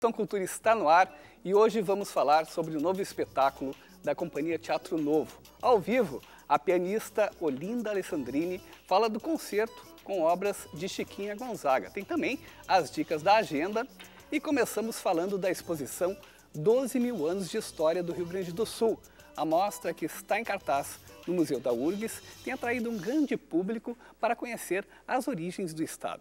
Questão Cultura está no ar e hoje vamos falar sobre o novo espetáculo da Companhia Teatro Novo. Ao vivo, a pianista Olinda Alessandrini fala do concerto com obras de Chiquinha Gonzaga. Tem também as dicas da agenda e começamos falando da exposição 12 mil anos de história do Rio Grande do Sul. A mostra, que está em cartaz no Museu da URGS, tem atraído um grande público para conhecer as origens do estado.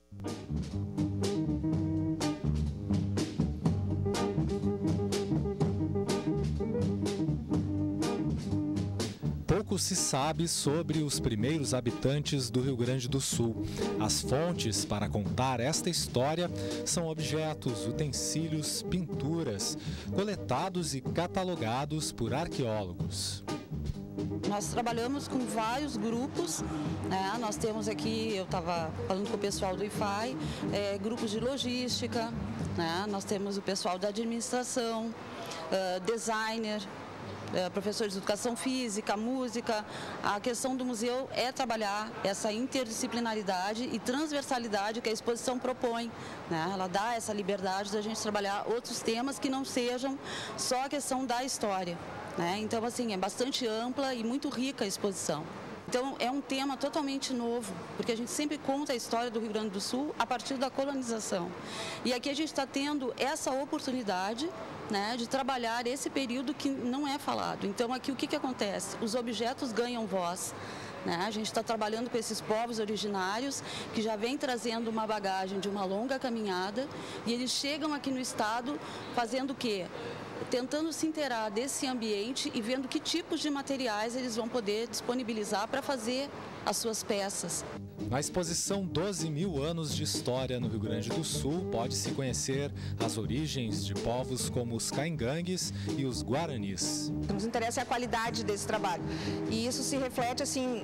Pouco se sabe sobre os primeiros habitantes do Rio Grande do Sul. As fontes para contar esta história são objetos, utensílios, pinturas, coletados e catalogados por arqueólogos. Nós trabalhamos com vários grupos, né? Nós temos aqui, eu estava falando com o pessoal do IFAI, grupos de logística, né? Nós temos o pessoal da administração, designer, professores de educação física, música. A questão do museu é trabalhar essa interdisciplinaridade e transversalidade que a exposição propõe, né? Ela dá essa liberdade da gente trabalhar outros temas que não sejam só a questão da história, né? Então, assim, é bastante ampla e muito rica a exposição. Então, é um tema totalmente novo, porque a gente sempre conta a história do Rio Grande do Sul a partir da colonização. E aqui a gente está tendo essa oportunidade, né, de trabalhar esse período que não é falado. Então, aqui o que acontece? Os objetos ganham voz. Né? A gente está trabalhando com esses povos originários que já vem trazendo uma bagagem de uma longa caminhada e eles chegam aqui no estado fazendo o quê? Tentando se inteirar desse ambiente e vendo que tipos de materiais eles vão poder disponibilizar para fazer as suas peças. Na exposição 12 mil anos de história no Rio Grande do Sul, pode-se conhecer as origens de povos como os caingangues e os guaranis. O que nos interessa é a qualidade desse trabalho. E isso se reflete assim,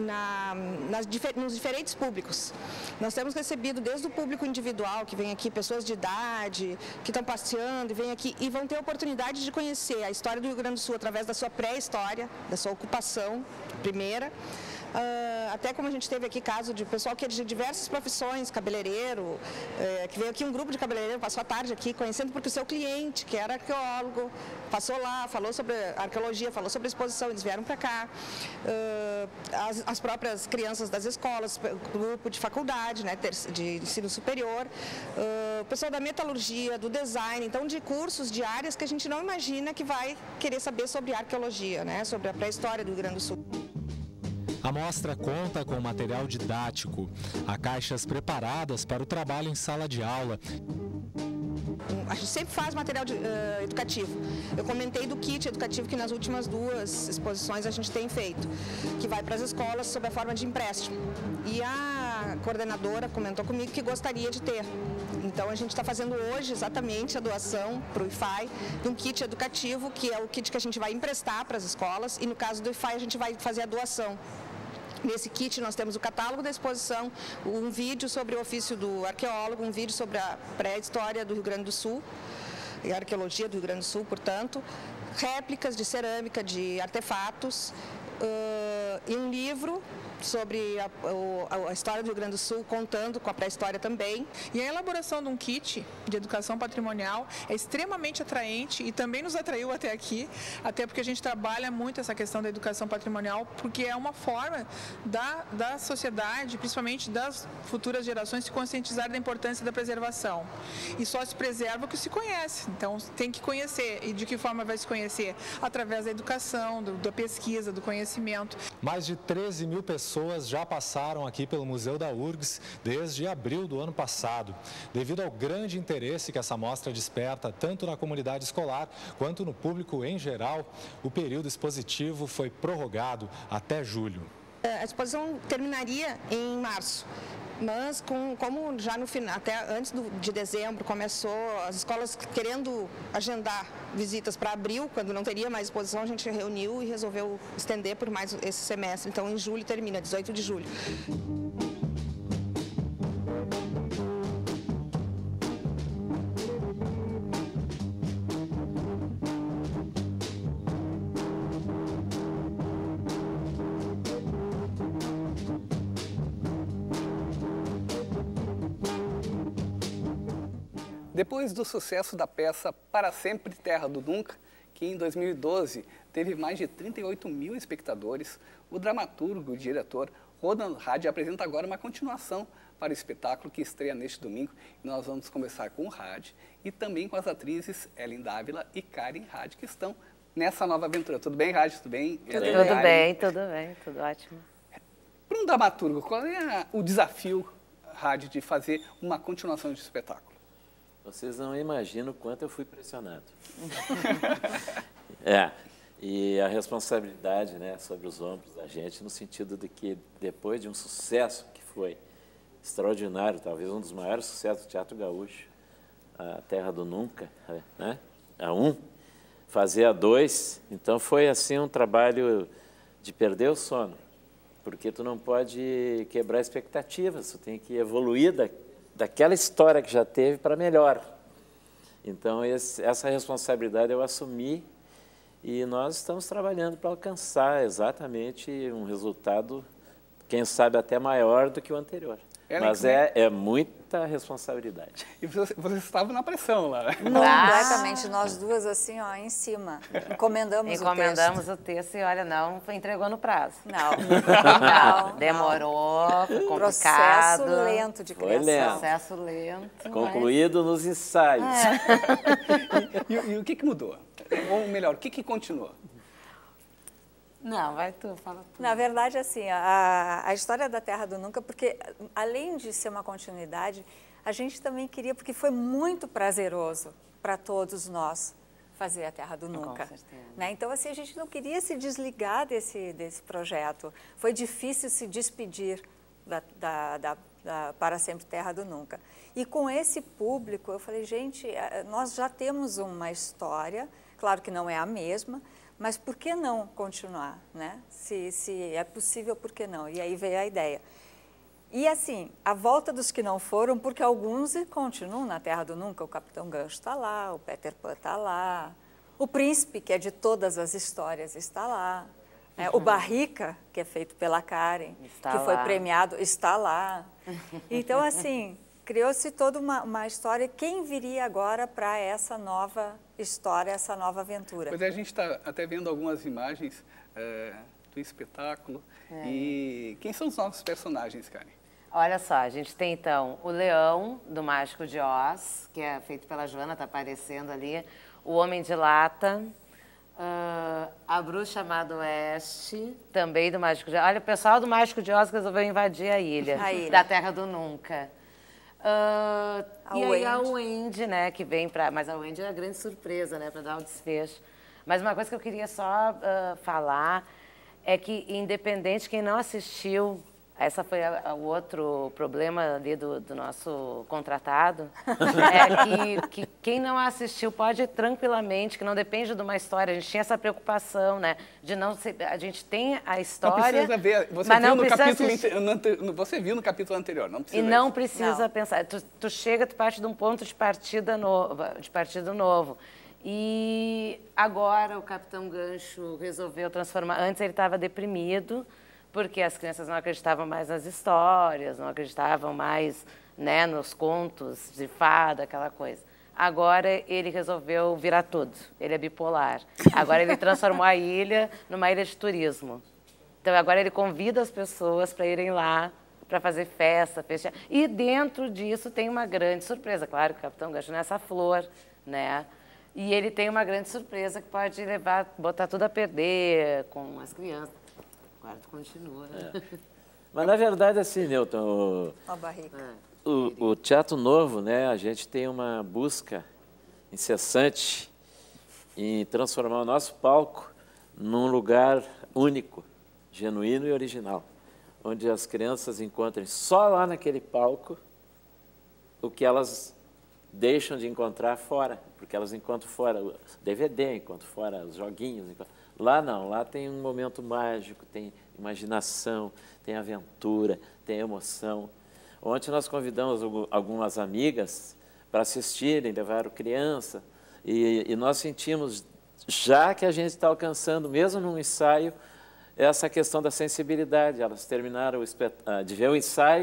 nos diferentes públicos. Nós temos recebido desde o público individual, que vem aqui, pessoas de idade, que estão passeando e vêm aqui e vão ter a oportunidade de conhecer a história do Rio Grande do Sul através da sua pré-história, da sua ocupação primeira. Até como a gente teve aqui caso de pessoal que é de diversas profissões, cabeleireiro, que veio aqui um grupo de cabeleireiro, passou a tarde aqui conhecendo porque o seu cliente, que era arqueólogo, passou lá, falou sobre arqueologia, falou sobre a exposição, eles vieram para cá. As próprias crianças das escolas, grupo de faculdade, né, de ensino superior, o pessoal da metalurgia, do design, então de cursos, de áreas que a gente não imagina que vai querer saber sobre arqueologia, né, sobre a pré-história do Rio Grande do Sul. A mostra conta com material didático. Há caixas preparadas para o trabalho em sala de aula. A gente sempre faz material educativo. Eu comentei do kit educativo que nas últimas duas exposições a gente tem feito, que vai para as escolas sob a forma de empréstimo. E a coordenadora comentou comigo que gostaria de ter. Então a gente está fazendo hoje exatamente a doação para o IFAI de um kit educativo, que é o kit que a gente vai emprestar para as escolas, e no caso do IFAI a gente vai fazer a doação. Nesse kit nós temos o catálogo da exposição, um vídeo sobre o ofício do arqueólogo, um vídeo sobre a pré-história do Rio Grande do Sul, e a arqueologia do Rio Grande do Sul, portanto, réplicas de cerâmica, de artefatos, e um livro sobre a história do Rio Grande do Sul, contando com a pré-história também. E a elaboração de um kit de educação patrimonial é extremamente atraente e também nos atraiu até aqui, até porque a gente trabalha muito essa questão da educação patrimonial, porque é uma forma da sociedade, principalmente das futuras gerações, se conscientizar da importância da preservação. E só se preserva o que se conhece, então tem que conhecer. E de que forma vai se conhecer? Através da educação, da pesquisa, do conhecimento. Mais de 13 mil pessoas já passaram aqui pelo Museu da URGS desde abril do ano passado. Devido ao grande interesse que essa mostra desperta, tanto na comunidade escolar quanto no público em geral, o período expositivo foi prorrogado até julho. A exposição terminaria em março. Mas como já no final, até antes de dezembro, começou as escolas querendo agendar visitas para abril, quando não teria mais exposição, a gente reuniu e resolveu estender por mais esse semestre. Então, em julho termina, 18 de julho. Depois do sucesso da peça Para Sempre Terra do Nunca, que em 2012 teve mais de 38 mil espectadores, o dramaturgo e diretor Rodan Hadi apresenta agora uma continuação para o espetáculo que estreia neste domingo. E nós vamos conversar com o Hadi e também com as atrizes Ellen Dávila e Karen Hadi, que estão nessa nova aventura. Tudo bem, Hadi? Tudo bem? Tudo bem, tudo ótimo. Para um dramaturgo, qual é o desafio, Hadi, de fazer uma continuação de espetáculo? Vocês não imaginam o quanto eu fui pressionado. E a responsabilidade, né, sobre os ombros da gente, no sentido de que depois de um sucesso que foi extraordinário, talvez um dos maiores sucessos do Teatro Gaúcho, a Terra do Nunca, né, a 1, fazer a 2, então foi assim um trabalho de perder o sono, porque tu não pode quebrar expectativas, tu tem que evoluir daquela história que já teve para melhor. Então essa responsabilidade eu assumi e nós estamos trabalhando para alcançar exatamente um resultado, quem sabe até maior do que o anterior. Mas é muita responsabilidade. E vocês estavam na pressão lá, né? Completamente, nós duas assim, ó, em cima. Encomendamos o texto e, olha, não entregou no prazo. Não. Demorou, foi complicado. Processo lento de criação. Foi lento. Processo lento. Concluído nos ensaios. E o que mudou? Ou melhor, o que continuou? Não, vai tu, fala tu. Na verdade, assim, a história da Terra do Nunca, porque além de ser uma continuidade, a gente também queria, porque foi muito prazeroso para todos nós fazer a Terra do Nunca. Com certeza. Né? Então, assim, a gente não queria se desligar desse projeto. Foi difícil se despedir da Para Sempre Terra do Nunca. E com esse público, eu falei, gente, nós já temos uma história, claro que não é a mesma, mas por que não continuar, né? Se é possível, por que não? E aí veio a ideia. E assim, a volta dos que não foram, porque alguns continuam na Terra do Nunca, o Capitão Gancho está lá, o Peter Pan está lá, o Príncipe, que é de todas as histórias, está lá, né? O Barrica, que é feito pela Karen, que foi premiado, está lá. Então, assim, criou-se toda uma história. Quem viria agora para essa nova história, essa nova aventura? Pois é, a gente está até vendo algumas imagens do espetáculo. E quem são os novos personagens, Karen? Olha só, a gente tem então o Leão, do Mágico de Oz, que é feito pela Joana, está aparecendo ali. O Homem de Lata, a Bruxa Chamada Oeste, também do Mágico de Oz. Olha, o pessoal do Mágico de Oz resolveu invadir a ilha. Da Terra do Nunca. E aí a Wendy, né, que vem para... Mas a Wendy é a grande surpresa, né, para dar o desfecho. Mas uma coisa que eu queria só falar é que, independente, quem não assistiu, essa foi o outro problema ali do nosso contratado, é que quem não assistiu pode tranquilamente, que não depende de uma história, a gente tinha essa preocupação, né, de não ser, a gente tem a história, não precisa ver, você viu no capítulo anterior, não precisa. E não precisa pensar, tu chega, tu parte de um ponto de partida novo. E agora o Capitão Gancho resolveu transformar, antes ele estava deprimido, porque as crianças não acreditavam mais nas histórias, não acreditavam mais, né, nos contos de fada, aquela coisa. Agora ele resolveu virar tudo, ele é bipolar. Agora ele transformou a ilha numa ilha de turismo. Então agora ele convida as pessoas para irem lá, para fazer festa. E dentro disso tem uma grande surpresa. Claro que o Capitão Gancho não é essa flor, né? E ele tem uma grande surpresa que pode botar tudo a perder com as crianças. Claro, tu continua. Mas, na verdade, assim, Newton, o Teatro Novo, né, a gente tem uma busca incessante em transformar o nosso palco num lugar único, genuíno e original, onde as crianças encontrem só lá naquele palco o que elas deixam de encontrar fora, porque elas encontram fora o DVD, encontram fora os joguinhos. Lá não, lá tem um momento mágico, tem imaginação, tem aventura, tem emoção. Ontem nós convidamos algumas amigas para assistirem, levaram criança, e nós sentimos, já que a gente está alcançando, mesmo num ensaio, essa questão da sensibilidade. Elas terminaram de ver o ensaio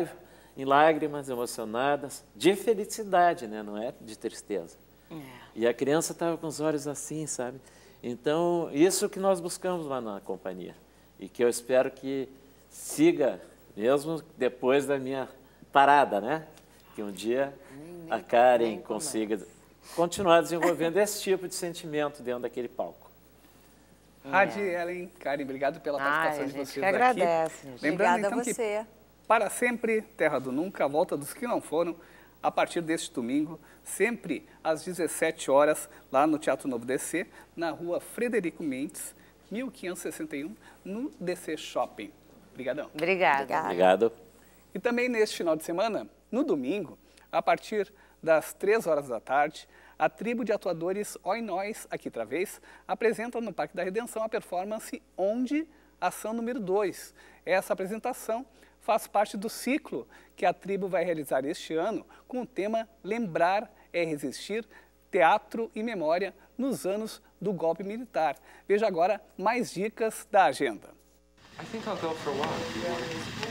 em lágrimas, emocionadas, de felicidade, né? Não é de tristeza. E a criança estava com os olhos assim, sabe? Então, isso que nós buscamos lá na companhia. E que eu espero que siga, mesmo depois da minha parada, né? Que um dia a Karen consiga continuar desenvolvendo esse tipo de sentimento dentro daquele palco. Adi, Ellen, Karen, obrigado pela participação de vocês aqui. Agradece. Lembrando, Obrigada então, a você. que para sempre, Terra do Nunca, a volta dos que não foram, a partir deste domingo, sempre às 17 horas, lá no Teatro Novo DC, na rua Frederico Mendes, 1561, no DC Shopping. Obrigadão. Obrigada. Obrigado. E também neste final de semana, no domingo, a partir das 3 horas da tarde, a tribo de atuadores Oi Nós, aqui outra vez, apresenta no Parque da Redenção a performance Onde, ação número 2. Essa apresentação faz parte do ciclo que a tribo vai realizar este ano com o tema Lembrar é Resistir, Teatro e Memória nos anos do golpe militar. Veja agora mais dicas da agenda. I think I'll go for a walk.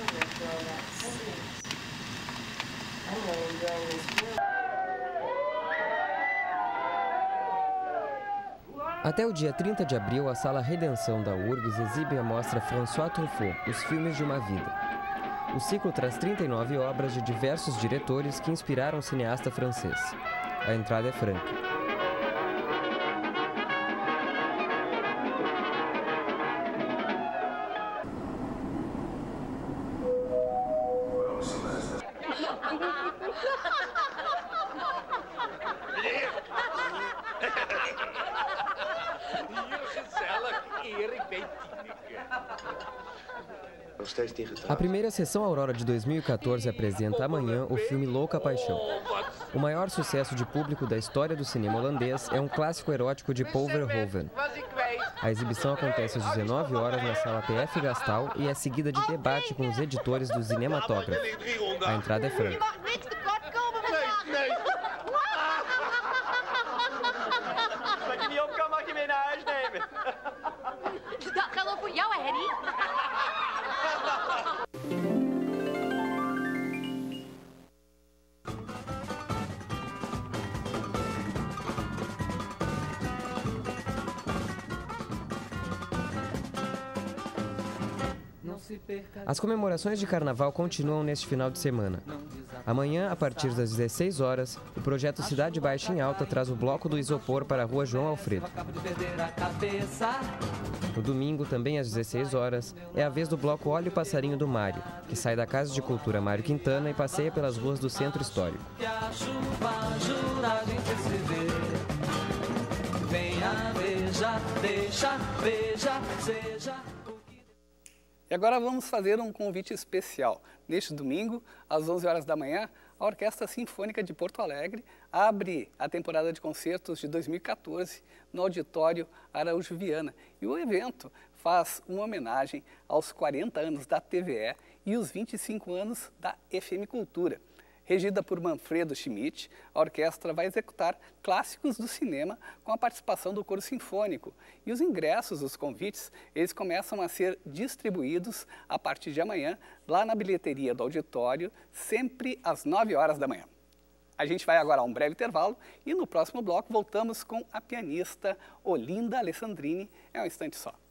Até o dia 30 de abril, a Sala Redenção da URGS exibe a mostra François Truffaut, Os Filmes de uma Vida. O ciclo traz 39 obras de diversos diretores que inspiraram o cineasta francês. A entrada é franca. A primeira sessão Aurora de 2014 apresenta amanhã o filme Louca Paixão. O maior sucesso de público da história do cinema holandês é um clássico erótico de Paul Verhoeven. A exibição acontece às 19 horas na sala PF Gastal e é seguida de debate com os editores do cinematógrafo. A entrada é franca. As comemorações de carnaval continuam neste final de semana. Amanhã, a partir das 16 horas, o projeto Cidade Baixa em Alta traz o bloco do isopor para a Rua João Alfredo. No domingo, também às 16 horas, é a vez do bloco Olha o Passarinho do Mário, que sai da Casa de Cultura Mário Quintana e passeia pelas ruas do Centro Histórico. E agora vamos fazer um convite especial. Neste domingo, às 11 horas da manhã, a Orquestra Sinfônica de Porto Alegre abre a temporada de concertos de 2014 no Auditório Araújo Viana. E o evento faz uma homenagem aos 40 anos da TVE e os 25 anos da FM Cultura. Regida por Manfredo Schmidt, a orquestra vai executar clássicos do cinema com a participação do coro sinfônico. E os ingressos, os convites, eles começam a ser distribuídos a partir de amanhã, lá na bilheteria do auditório, sempre às 9 horas da manhã. A gente vai agora a um breve intervalo e no próximo bloco voltamos com a pianista Olinda Alessandrini. É um instante só.